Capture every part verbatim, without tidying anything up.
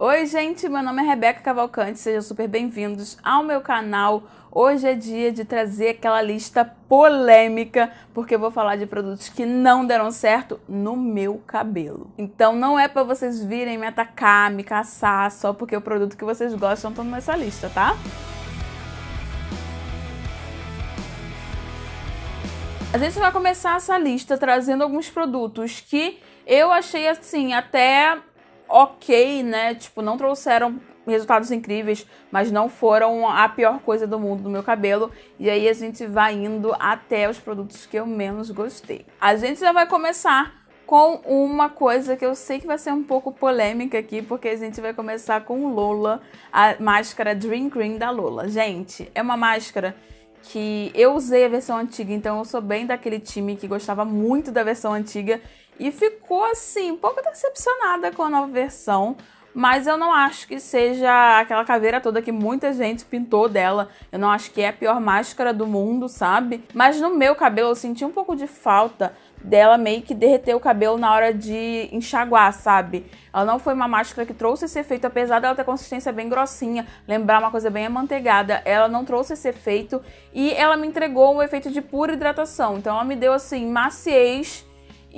Oi gente, meu nome é Rebeca Cavalcante, sejam super bem-vindos ao meu canal. Hoje é dia de trazer aquela lista polêmica, porque eu vou falar de produtos que não deram certo no meu cabelo. Então não é pra vocês virem me atacar, me caçar, só porque o produto que vocês gostam estão nessa lista, tá? A gente vai começar essa lista trazendo alguns produtos que eu achei assim, até ok, né? Tipo, não trouxeram resultados incríveis, mas não foram a pior coisa do mundo no meu cabelo. E aí a gente vai indo até os produtos que eu menos gostei. A gente já vai começar com uma coisa que eu sei que vai ser um pouco polêmica aqui, porque a gente vai começar com Lola, a máscara Dream Green da Lola. Gente, é uma máscara que eu usei a versão antiga, então eu sou bem daquele time que gostava muito da versão antiga e ficou assim, um pouco decepcionada com a nova versão, mas eu não acho que seja aquela caveira toda que muita gente pintou dela. Eu não acho que é a pior máscara do mundo, sabe? Mas no meu cabelo eu senti um pouco de falta dela meio que derreter o cabelo na hora de enxaguar, sabe? Ela não foi uma máscara que trouxe esse efeito, apesar dela ter consistência bem grossinha, lembrar uma coisa bem amanteigada, ela não trouxe esse efeito e ela me entregou um efeito de pura hidratação. Então ela me deu assim, maciez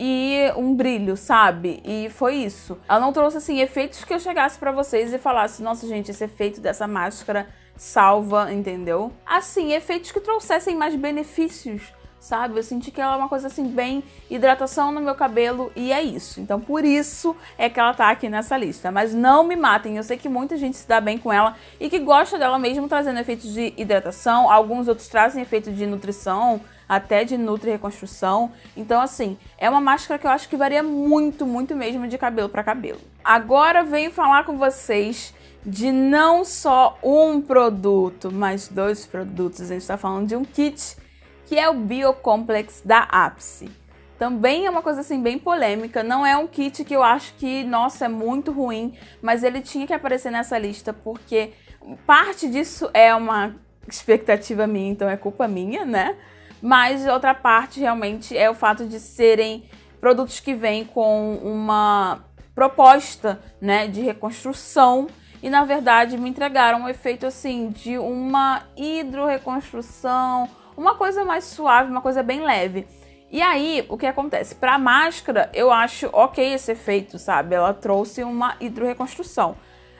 e um brilho, sabe? E foi isso. Ela não trouxe assim efeitos que eu chegasse pra vocês e falasse, nossa gente, esse efeito dessa máscara salva, entendeu? Assim, efeitos que trouxessem mais benefícios, sabe? Eu senti que ela é uma coisa assim, bem hidratação no meu cabelo e é isso. Então por isso é que ela tá aqui nessa lista. Mas não me matem, eu sei que muita gente se dá bem com ela e que gosta dela mesmo trazendo efeitos de hidratação. Alguns outros trazem efeito de nutrição, até de nutri-reconstrução. Então assim, é uma máscara que eu acho que varia muito, muito mesmo de cabelo para cabelo. Agora venho falar com vocês de não só um produto, mas dois produtos. A gente tá falando de um kit, que é o Biocomplex da Apse. Também é uma coisa assim bem polêmica, não é um kit que eu acho que, nossa, é muito ruim, mas ele tinha que aparecer nessa lista porque parte disso é uma expectativa minha, então é culpa minha, né? Mas outra parte realmente é o fato de serem produtos que vêm com uma proposta, né, de reconstrução. E na verdade me entregaram um efeito assim de uma hidro-reconstrução, uma coisa mais suave, uma coisa bem leve. E aí, o que acontece? Pra máscara, eu acho ok esse efeito, sabe? Ela trouxe uma hidro-reconstrução.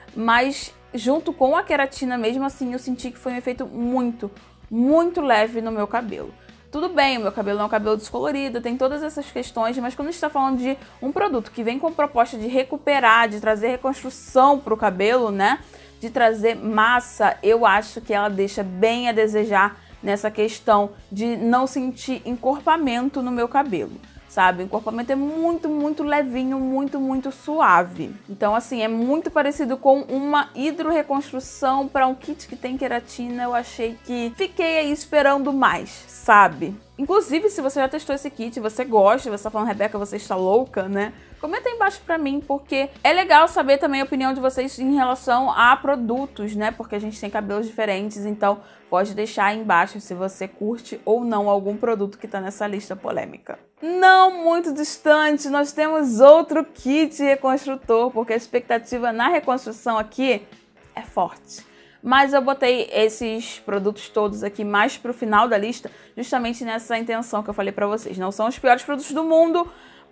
Mas junto com a queratina, mesmo assim, eu senti que foi um efeito muito, muito leve no meu cabelo. Tudo bem, o meu cabelo é um cabelo descolorido, tem todas essas questões, mas quando a gente está falando de um produto que vem com proposta de recuperar, de trazer reconstrução para o cabelo, né? De trazer massa, eu acho que ela deixa bem a desejar nessa questão de não sentir encorpamento no meu cabelo, sabe? O encorpamento é muito, muito levinho, muito, muito suave. Então, assim, é muito parecido com uma hidro-reconstrução para um kit que tem queratina. Eu achei que fiquei aí esperando mais, sabe? Inclusive, se você já testou esse kit, você gosta, você tá falando, Rebeca, você está louca, né? Comenta aí embaixo pra mim, porque é legal saber também a opinião de vocês em relação a produtos, né? Porque a gente tem cabelos diferentes, então pode deixar aí embaixo se você curte ou não algum produto que tá nessa lista polêmica. Não muito distante, nós temos outro kit reconstrutor, porque a expectativa na reconstrução aqui é forte. Mas eu botei esses produtos todos aqui mais pro final da lista, justamente nessa intenção que eu falei pra vocês. Não são os piores produtos do mundo,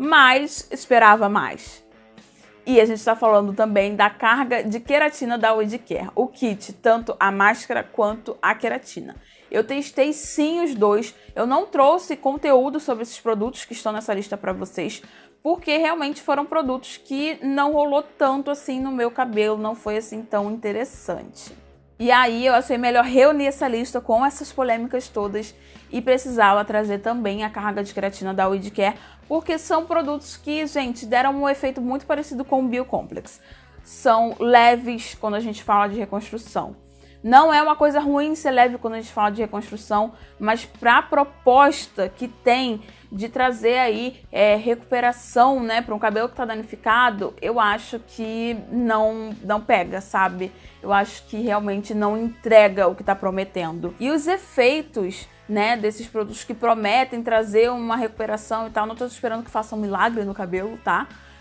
mas esperava mais. E a gente está falando também da carga de queratina da WeDcare. O kit, tanto a máscara quanto a queratina. Eu testei sim os dois. Eu não trouxe conteúdo sobre esses produtos que estão nessa lista para vocês, porque realmente foram produtos que não rolou tanto assim no meu cabelo, não foi assim tão interessante. E aí eu achei melhor reunir essa lista com essas polêmicas todas e precisava trazer também a carga de queratina da WeDcare, porque são produtos que, gente, deram um efeito muito parecido com o Biocomplex. São leves quando a gente fala de reconstrução. Não é uma coisa ruim ser leve quando a gente fala de reconstrução, mas para a proposta que tem de trazer aí é, recuperação, né, para um cabelo que está danificado, eu acho que não, não pega, sabe? Eu acho que realmente não entrega o que está prometendo. E os efeitos, né, desses produtos que prometem trazer uma recuperação e tal, não estou esperando que façam um milagre no cabelo, tá?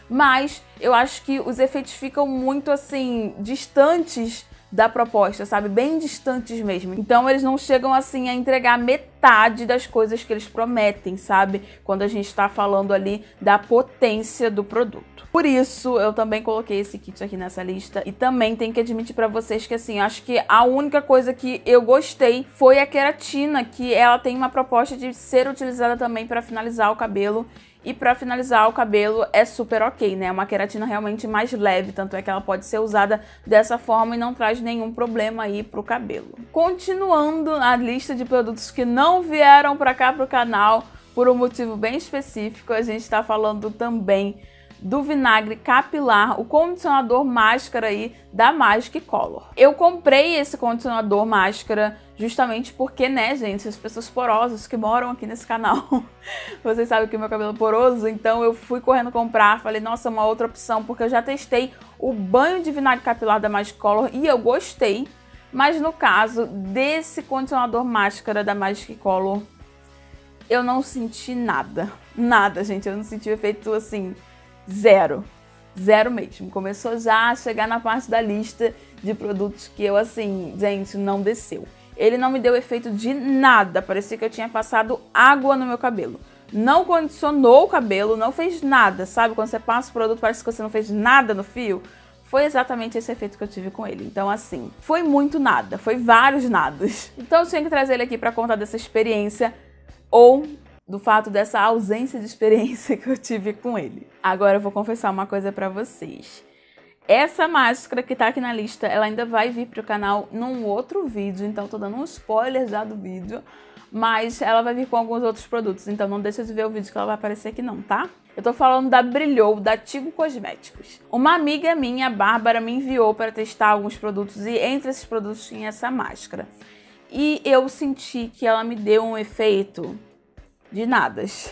mas eu acho que os efeitos ficam muito assim, distantes da proposta, sabe? Bem distantes mesmo. Então eles não chegam assim a entregar metade das coisas que eles prometem, sabe? Quando a gente tá falando ali da potência do produto. Por isso, eu também coloquei esse kit aqui nessa lista. E também tenho que admitir pra vocês que, assim, acho que a única coisa que eu gostei foi a queratina, que ela tem uma proposta de ser utilizada também pra finalizar o cabelo. E pra finalizar o cabelo é super ok, né? É uma queratina realmente mais leve, tanto é que ela pode ser usada dessa forma e não traz nenhum problema aí pro cabelo. Continuando a lista de produtos que não vieram pra cá pro canal, por um motivo bem específico, a gente tá falando também do vinagre capilar, o condicionador máscara aí da Magic Color. Eu comprei esse condicionador máscara justamente porque, né, gente, as pessoas porosas que moram aqui nesse canal, vocês sabem que meu cabelo é poroso, então eu fui correndo comprar, falei, nossa, uma outra opção, porque eu já testei o banho de vinagre capilar da Magic Color e eu gostei, mas no caso desse condicionador máscara da Magic Color, eu não senti nada, nada, gente, eu não senti o efeito, assim, zero. Zero mesmo. Começou já a chegar na parte da lista de produtos que eu, assim, gente, não desceu. Ele não me deu efeito de nada. Parecia que eu tinha passado água no meu cabelo. Não condicionou o cabelo, não fez nada, sabe? Quando você passa o produto, parece que você não fez nada no fio. Foi exatamente esse efeito que eu tive com ele. Então, assim, foi muito nada. Foi vários nadas. Então, eu tinha que trazer ele aqui pra contar dessa experiência ou do fato dessa ausência de experiência que eu tive com ele. Agora eu vou confessar uma coisa pra vocês. Essa máscara que tá aqui na lista, ela ainda vai vir pro canal num outro vídeo, então tô dando um spoiler já do vídeo, mas ela vai vir com alguns outros produtos, então não deixa de ver o vídeo que ela vai aparecer aqui não, tá? Eu tô falando da Brilhou, da Tigo Cosméticos. Uma amiga minha, a Bárbara, me enviou para testar alguns produtos e entre esses produtos tinha essa máscara. E eu senti que ela me deu um efeito de nadas.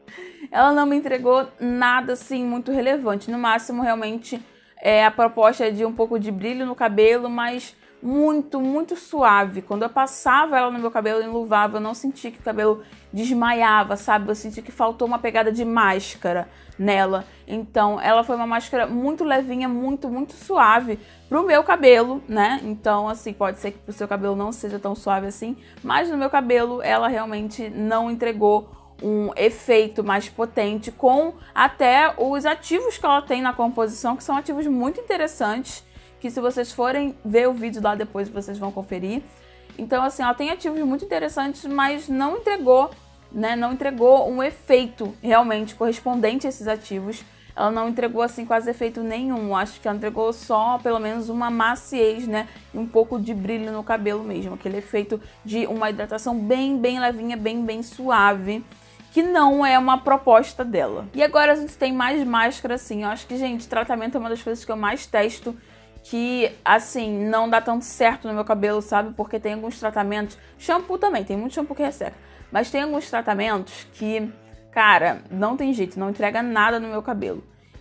Ela não me entregou nada assim muito relevante. No máximo, realmente, é, a proposta é de um pouco de brilho no cabelo, mas muito, muito suave. Quando eu passava ela no meu cabelo e enluvava, eu não senti que o cabelo desmaiava, sabe? Eu senti que faltou uma pegada de máscara nela. Então, ela foi uma máscara muito levinha, muito, muito suave pro meu cabelo, né? Então, assim, pode ser que pro seu cabelo não seja tão suave assim, mas no meu cabelo ela realmente não entregou um efeito mais potente, com até os ativos que ela tem na composição, que são ativos muito interessantes, que se vocês forem ver o vídeo lá depois, vocês vão conferir. Então, assim, ela tem ativos muito interessantes, mas não entregou, né, não entregou um efeito realmente correspondente a esses ativos. Ela não entregou, assim, quase efeito nenhum. Acho que ela entregou só, pelo menos, uma maciez, né, e um pouco de brilho no cabelo mesmo. Aquele efeito de uma hidratação bem, bem levinha, bem, bem suave, que não é uma proposta dela. E agora a gente tem mais máscara, assim. Eu acho que, gente, tratamento é uma das coisas que eu mais testo, que, assim, não dá tanto certo no meu cabelo, sabe? Porque tem alguns tratamentos... Shampoo também, tem muito shampoo que resseca. Mas tem alguns tratamentos que, cara, não tem jeito, não entrega nada no meu cabelo.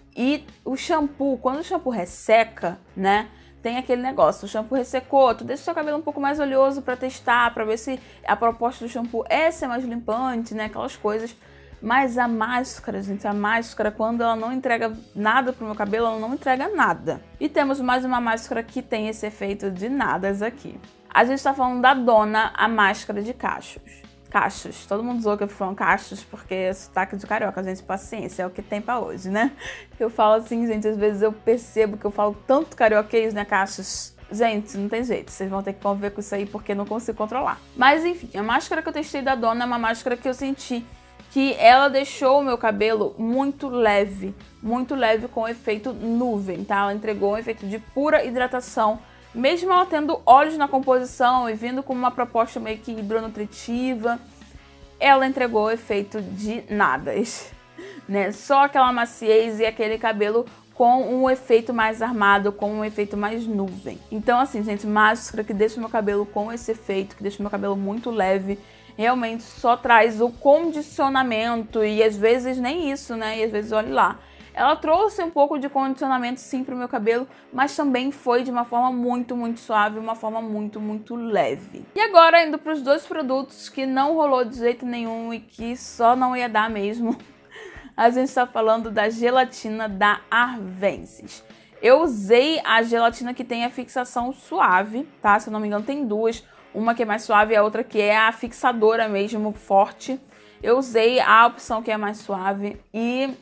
E o shampoo, quando o shampoo resseca, né, tem aquele negócio, o shampoo ressecou, tu deixa o seu cabelo um pouco mais oleoso pra testar, pra ver se a proposta do shampoo é ser mais limpante, né, aquelas coisas. Mas a máscara, gente, a máscara, quando ela não entrega nada pro meu cabelo, ela não entrega nada. E temos mais uma máscara que tem esse efeito de nadas aqui. A gente tá falando da Dona, a máscara de cachos. Cachos. Todo mundo zoou que eu fui falando cachos porque é sotaque de carioca, gente, paciência, é o que tem pra hoje, né? Eu falo assim, gente, às vezes eu percebo que eu falo tanto carioquês, né, cachos. Gente, não tem jeito, vocês vão ter que conviver com isso aí porque não consigo controlar. Mas enfim, a máscara que eu testei da Dona é uma máscara que eu senti que ela deixou o meu cabelo muito leve, muito leve com efeito nuvem, tá? Ela entregou um efeito de pura hidratação, mesmo ela tendo óleos na composição e vindo com uma proposta meio que hidronutritiva, ela entregou o efeito de nadas, né? Só aquela maciez e aquele cabelo com um efeito mais armado, com um efeito mais nuvem. Então, assim, gente, máscara que deixa o meu cabelo com esse efeito, que deixa o meu cabelo muito leve, realmente só traz o condicionamento e às vezes nem isso, né? E às vezes, olha lá, ela trouxe um pouco de condicionamento sim pro meu cabelo, mas também foi de uma forma muito, muito suave, uma forma muito, muito leve. E agora indo para os dois produtos que não rolou de jeito nenhum e que só não ia dar mesmo. A gente está falando da gelatina da Arvensis. Eu usei a gelatina que tem a fixação suave, tá? Se eu não me engano, tem duas. Uma que é mais suave e a outra que é a fixadora mesmo, forte. Eu usei a opção que é mais suave e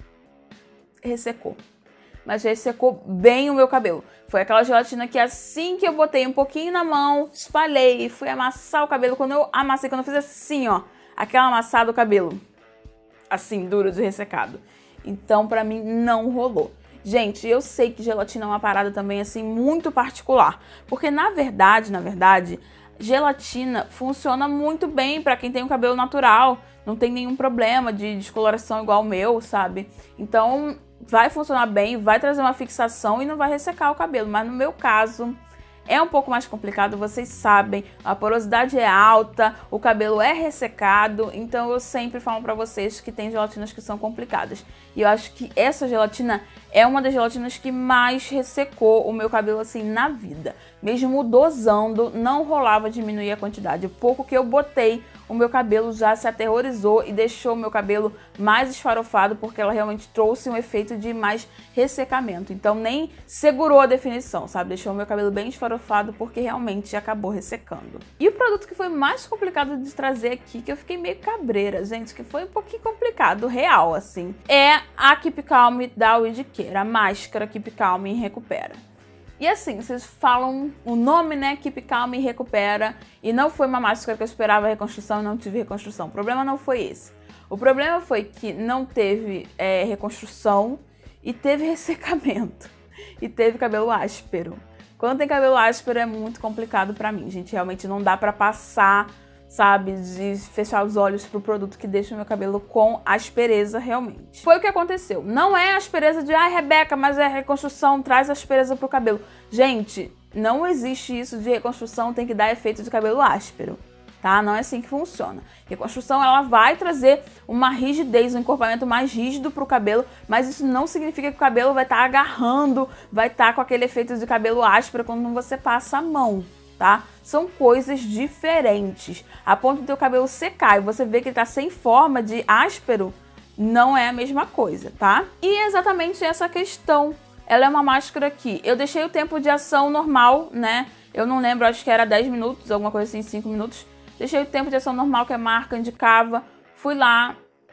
ressecou. Mas ressecou bem o meu cabelo. Foi aquela gelatina que assim que eu botei um pouquinho na mão, espalhei e fui amassar o cabelo. Quando eu amassei, quando eu fiz assim, ó, aquela amassada do cabelo, assim, duro de ressecado. Então, pra mim, não rolou. Gente, eu sei que gelatina é uma parada também, assim, muito particular. Porque, na verdade, na verdade, gelatina funciona muito bem pra quem tem um cabelo natural. Não tem nenhum problema de descoloração igual o meu, sabe? Então, vai funcionar bem, vai trazer uma fixação e não vai ressecar o cabelo. Mas no meu caso, é um pouco mais complicado, vocês sabem, a porosidade é alta, o cabelo é ressecado, então eu sempre falo pra vocês que tem gelatinas que são complicadas. E eu acho que essa gelatina é uma das gelatinas que mais ressecou o meu cabelo assim na vida. Mesmo dosando, não rolava diminuir a quantidade. O pouco que eu botei, o meu cabelo já se aterrorizou e deixou o meu cabelo mais esfarofado, porque ela realmente trouxe um efeito de mais ressecamento. Então nem segurou a definição, sabe? Deixou o meu cabelo bem esfarofado porque realmente acabou ressecando. E o produto que foi mais complicado de trazer aqui, que eu fiquei meio cabreira, gente, que foi um pouquinho complicado, real, assim, é a Keep Calm da Weed Care, a máscara Keep Calm e Recupera. E assim, vocês falam o nome, né, Keep Calm e Recupera, e não foi uma máscara que eu esperava reconstrução e não tive reconstrução. O problema não foi esse. O problema foi que não teve é, reconstrução e teve ressecamento. E teve cabelo áspero. Quando tem cabelo áspero é muito complicado pra mim, gente. Realmente não dá pra passar, sabe, de fechar os olhos pro produto que deixa o meu cabelo com aspereza realmente. Foi o que aconteceu. Não é aspereza de, ai, Rebeca, mas é reconstrução, traz aspereza pro cabelo. Gente, não existe isso de reconstrução, tem que dar efeito de cabelo áspero, tá? Não é assim que funciona. Reconstrução, ela vai trazer uma rigidez, um encorpamento mais rígido pro cabelo, mas isso não significa que o cabelo vai estar tá agarrando, vai estar tá com aquele efeito de cabelo áspero quando você passa a mão. Tá? São coisas diferentes. A ponto do teu cabelo secar e você vê que ele tá sem forma de áspero, não é a mesma coisa, tá? E é exatamente essa questão. Ela é uma máscara que eu deixei o tempo de ação normal, né? Eu não lembro, acho que era dez minutos, alguma coisa assim, cinco minutos. Deixei o tempo de ação normal que a marca indicava. Fui lá,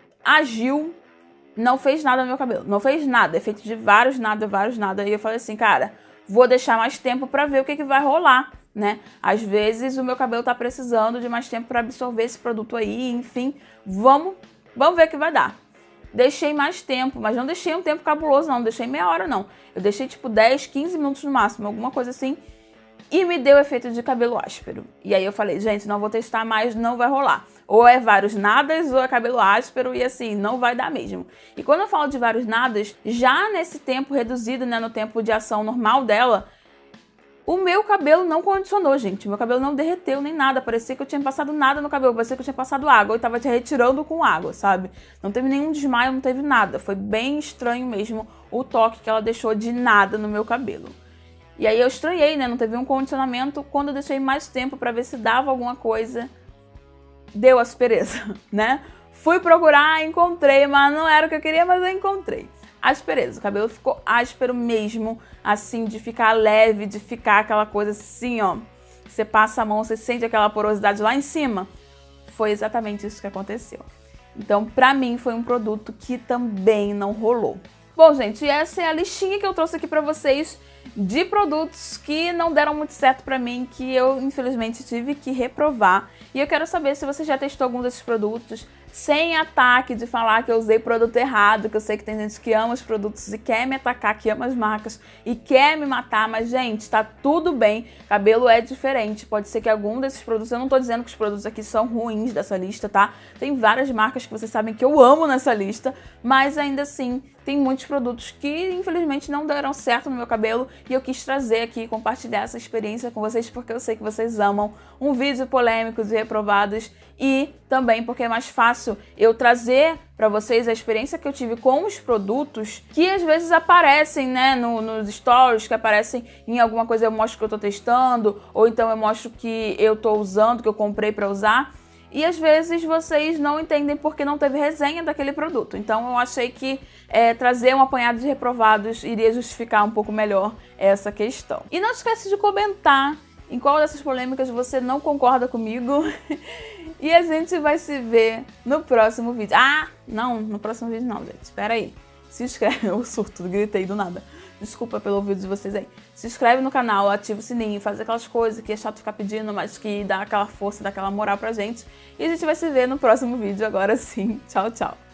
agiu, não fez nada no meu cabelo. Não fez nada, efeito de vários nada, vários nada. E eu falei assim, cara, vou deixar mais tempo pra ver o que, que vai rolar. Né? Às vezes o meu cabelo tá precisando de mais tempo para absorver esse produto aí, enfim, vamos, vamos ver o que vai dar. Deixei mais tempo, mas não deixei um tempo cabuloso não, não deixei meia hora não. Eu deixei tipo dez, quinze minutos no máximo, alguma coisa assim, e me deu efeito de cabelo áspero. E aí eu falei, gente, não vou testar mais, não vai rolar. Ou é vários nadas ou é cabelo áspero e assim, não vai dar mesmo. E quando eu falo de vários nadas, já nesse tempo reduzido, né, no tempo de ação normal dela, o meu cabelo não condicionou, gente. O meu cabelo não derreteu nem nada. Parecia que eu tinha passado nada no cabelo. Parecia que eu tinha passado água. Eu tava te retirando com água, sabe? Não teve nenhum desmaio, não teve nada. Foi bem estranho mesmo o toque que ela deixou de nada no meu cabelo. E aí eu estranhei, né? Não teve um condicionamento. Quando eu deixei mais tempo pra ver se dava alguma coisa, deu aspereza, né? Fui procurar, encontrei, mas não era o que eu queria, mas eu encontrei. Aspereza, o cabelo ficou áspero mesmo, assim, de ficar leve, de ficar aquela coisa assim, ó. Você passa a mão, você sente aquela porosidade lá em cima. Foi exatamente isso que aconteceu. Então, pra mim, foi um produto que também não rolou. Bom, gente, essa é a listinha que eu trouxe aqui pra vocês de produtos que não deram muito certo pra mim, que eu, infelizmente, tive que reprovar. E eu quero saber se você já testou algum desses produtos, sem ataque de falar que eu usei produto errado, que eu sei que tem gente que ama os produtos e quer me atacar, que ama as marcas e quer me matar, mas, gente, tá tudo bem, cabelo é diferente, pode ser que algum desses produtos, eu não tô dizendo que os produtos aqui são ruins dessa lista, tá? Tem várias marcas que vocês sabem que eu amo nessa lista, mas ainda assim, tem muitos produtos que, infelizmente, não deram certo no meu cabelo e eu quis trazer aqui e compartilhar essa experiência com vocês porque eu sei que vocês amam um vídeo polêmico de reprovados e também porque é mais fácil eu trazer para vocês a experiência que eu tive com os produtos que às vezes aparecem, né, no, nos stories, que aparecem em alguma coisa, eu mostro que eu tô testando, ou então eu mostro que eu tô usando, que eu comprei para usar. e às vezes vocês não entendem porque não teve resenha daquele produto. Então eu achei que é, trazer um apanhado de reprovados iria justificar um pouco melhor essa questão. E não esquece de comentar em qual dessas polêmicas você não concorda comigo. E a gente vai se ver no próximo vídeo. Ah, não, no próximo vídeo não, gente. Espera aí. Se inscreve. Eu surto, gritei do nada. Desculpa pelo vídeo de vocês aí. Se inscreve no canal, ativa o sininho, faz aquelas coisas que é chato ficar pedindo, mas que dá aquela força, dá aquela moral pra gente. E a gente vai se ver no próximo vídeo agora sim. Tchau, tchau.